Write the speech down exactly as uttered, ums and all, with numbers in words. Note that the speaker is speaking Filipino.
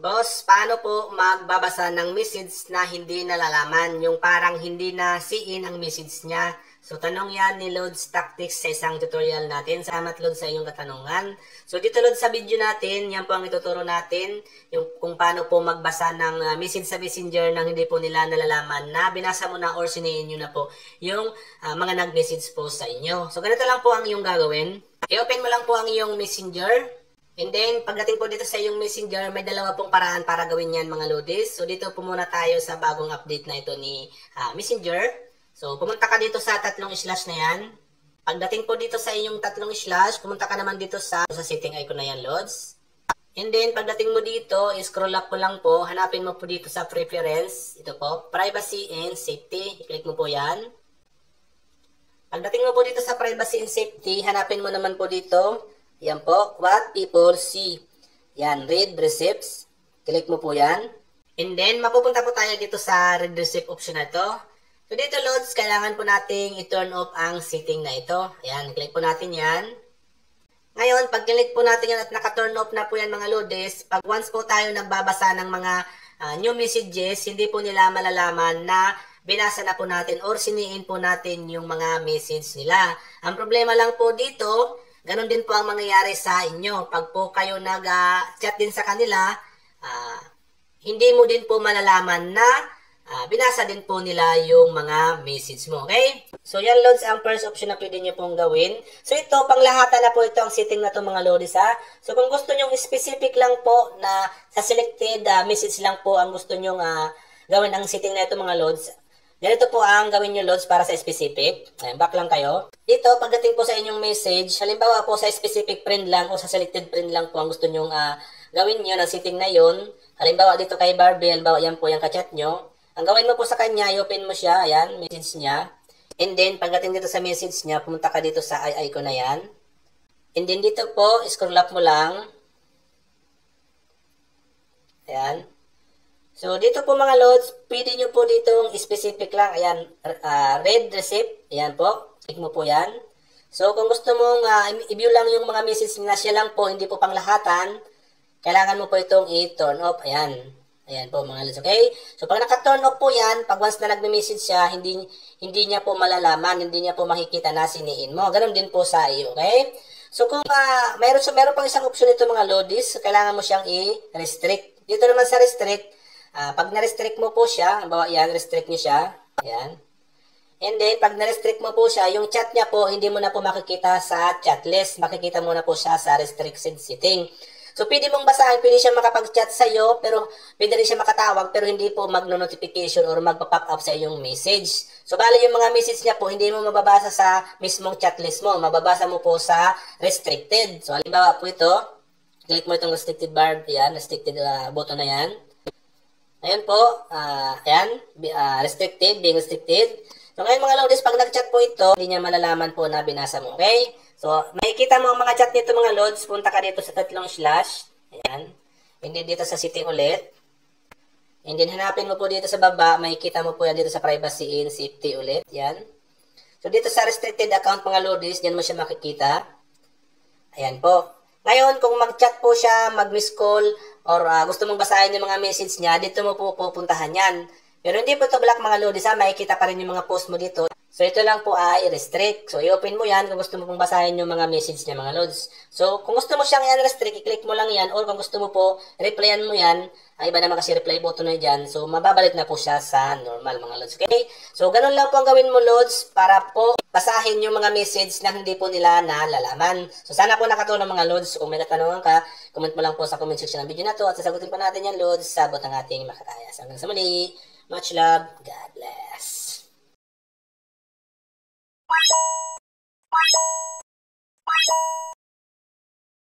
Boss, paano po magbabasa ng message na hindi nalalaman? Yung parang hindi na siin ang message niya. So, tanong yan ni Lods Tactics sa isang tutorial natin. Salamat, Lods, sa iyong katanungan. So, dito, Lods, sa video natin, yan po ang ituturo natin. Yung kung paano po magbasa ng uh, message sa messenger nang hindi po nila nalalaman na binasa mo na or siniin nyo na po yung uh, mga nag-message po sa inyo. So, ganito lang po ang iyong gagawin. I-open mo lang po ang iyong messenger. And then, pagdating po dito sa iyong messenger, may dalawa pong paraan para gawin yan, mga lodis. So, dito po muna tayo sa bagong update na ito ni uh, messenger. So, pumunta ka dito sa tatlong slash na yan. Pagdating po dito sa iyong tatlong slash, pumunta ka naman dito sa, sa setting icon na yan, lods. And then, pagdating mo dito, scroll up po lang po. Hanapin mo po dito sa preference. Ito po, privacy and safety. I-click mo po yan. Pagdating mo po dito sa privacy and safety, hanapin mo naman po dito. Yan po, what people see. Yan, read receipts. Click mo po yan. And then, mapupunta po tayo dito sa read receipt option na ito. So, dito, loads, kailangan po nating i-turn off ang setting na ito. Yan, click po natin yan. Ngayon, pag click po natin yan at naka-turn off na po yan, mga loads, pag once po tayo nagbabasa ng mga uh, new messages, hindi po nila malalaman na binasa na po natin or siniin po natin yung mga message nila. Ang problema lang po dito, ganon din po ang mangyayari sa inyo. Pag po kayo nag-chat uh, din sa kanila, uh, hindi mo din po malalaman na uh, binasa din po nila yung mga message mo. Okay? So, yan, loads, ang first option na pwede nyo pong gawin. So, ito, panglahatan na po ito ang setting na ito, mga loads, ha? So, kung gusto nyo specific lang po na sa selected uh, message lang po ang gusto nyo uh, gawin ang setting na ito, mga loads, ganito po ang gawin nyo, loads, para sa specific. Ayan, back lang kayo. Dito, pagdating po sa inyong message, halimbawa po sa specific friend lang o sa selected friend lang po ang gusto nyo uh, gawin nyo ng setting na yun. Halimbawa dito kay Barbie, halimbawa yan po yung kachat nyo. Ang gawin mo po sa kanya, i-open mo siya, ayan, message niya. And then, pagdating dito sa message niya, pumunta ka dito sa eye icon na yan. And then dito po, scroll up mo lang. Ayan. So, dito po mga loads, pwede nyo po ditong specific lang. Ayan, uh, read receipt. Ayan po. Click mo po yan. So, kung gusto mong uh, i-view lang yung mga message na siya lang po, hindi po panglahatan, kailangan mo po itong i-turn off. Ayan. Ayan po mga loads. Okay? So, pag naka-turn off po yan, pag once na nagme-message siya, hindi, hindi niya po malalaman, hindi niya po makikita na siniin mo. Ganon din po sa iyo. Okay? So, kung uh, mayroon, so, mayroon pang isang option ito mga loadis, kailangan mo siyang i-restrict. Dito naman sa restrict, Uh, pag na-restrict mo po siya, halimbawa yan, restrict nyo siya, ayan. And then, pag na-restrict mo po siya, yung chat niya po, hindi mo na po makikita sa chat list. Makikita mo na po siya sa restricted setting. So, pwede mong basahin, pwede siya makapag-chat sa iyo, pero pwede rin siya makatawag, pero hindi po magno-notification or magpa-pop up sa iyong message. So, bali yung mga message niya po, hindi mo mababasa sa mismong chat list mo. Mababasa mo po sa restricted. So, halimbawa po ito, click mo itong restricted bar, yan, restricted uh, button na yan. Ayan po, uh, ayan, uh, restricted, being restricted. So ngayon mga loads, pag nag-chat po ito, hindi niya malalaman po na binasa mo, okay? So, makikita mo ang mga chat nito mga loads, punta ka dito sa tatlong slash, ayan. And then dito sa setting ulit. And then hanapin mo po dito sa baba, makikita mo po yan dito sa privacy and safety ulit, yan. So dito sa restricted account mga loads, diyan mo siya makikita. Ayan po. Ngayon, kung mag-chat po siya, mag-miss call, or uh, gusto mong basahin yung mga message niya, dito mo po pupuntahan yan. Pero hindi po ito black mga loadis, ha? Makikita pa rin yung mga post mo dito. So, ito lang po ay uh, restrict. So, i-open mo yan kung gusto mo pong basahin yung mga message niya mga loads. So, kung gusto mo siyang i-restrict, i-click mo lang yan. Or kung gusto mo po, replyan mo yan. Ay, iba naman kasi reply button na dyan. So, mababalik na po siya sa normal mga loads. Okay? So, ganun lang po ang gawin mo loads para po basahin yung mga message na hindi po nila nalalaman. So, sana po nakatulong mga loads. Kung may katanungan ka, comment mo lang po sa comment section ng video na to at sasagutin po natin yan loads sa bot ng ating makatayas. Hanggang sa muli, much love, God bless.